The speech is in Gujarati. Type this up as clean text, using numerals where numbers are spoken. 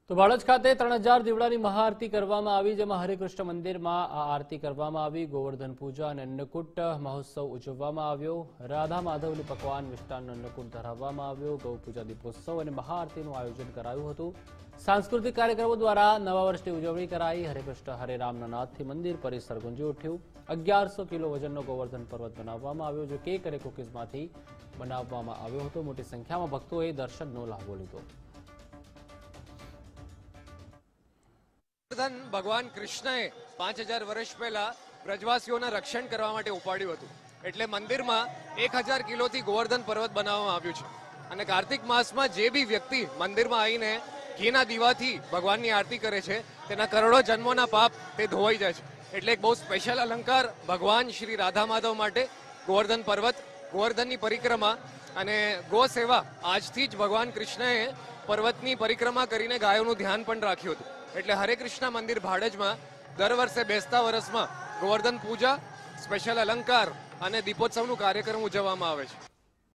તો ભાડજ ખાતે 3000 દીવડાની મહાઆરતી કરવામાં આવી, જેમાં હરેકૃષ્ણ મંદિરમાં આ આરતી કરવામાં આવી। ગોવર્ધન પૂજા અને અન્નકૂટ મહોત્સવ ઉજવવામાં આવ્યો। રાધા માધવની પકવાન મિષ્ટાન અન્નકૂટ ધરાવવામાં આવ્યો। ગૌ પૂજા દીપોત્સવ અને મહાઆરતીનું આયોજન કરાયું હતું। સાંસ્કૃતિક કાર્યક્રમો દ્વારા નવા વર્ષની ઉજવણી કરાઈ। હરેકૃષ્ણ હરે રામના નાદથી મંદિર પરિસર ગુંજી ઉઠ્યું। 1100 કિલો વજનનો ગોવર્ધન પર્વત બનાવવામાં આવ્યો, જે કેક અને કુકીઝમાંથી બનાવવામાં આવ્યો હતો। મોટી સંખ્યામાં ભક્તોએ દર્શનનો લાભો લીધો। ભગવાન કૃષ્ણએ 5000 વર્ષ પહેલા બ્રજવાસીઓના રક્ષણ કરવા માટે ઉપાડ્યું હતું, એટલે મંદિરમાં 1000 કિલોથી ગોવર્ધન પર્વત બનાવવામાં આવ્યું છે। અને કાર્તિક માસમાં જે બી વ્યક્તિ મંદિરમાં આવીને ઘીના દીવાથી ભગવાનની આરતી કરે છે, તેના કરોડો જન્મોના પાપ તે ધોવાઈ જાય છે। એટલે એક બહુ સ્પેશિયલ અલંકાર ભગવાન શ્રી રાધા માધવ માટે ગોવર્ધન પર્વત, ગોવર્ધનની પરિક્રમા અને ગો સેવા। આજથી જ ભગવાન કૃષ્ણએ પર્વતની પરિક્રમા કરીને ગાયોનું ધ્યાન પણ રાખ્યું હતું। એટલે હરે કૃષ્ણ મંદિર ભાડજમાં દર વર્ષે બેસતા વર્ષમાં ગોવર્ધન પૂજા, સ્પેશિયલ અલંકાર અને દીપોત્સવનું કાર્યક્રમ ઉજવવામાં આવે છે।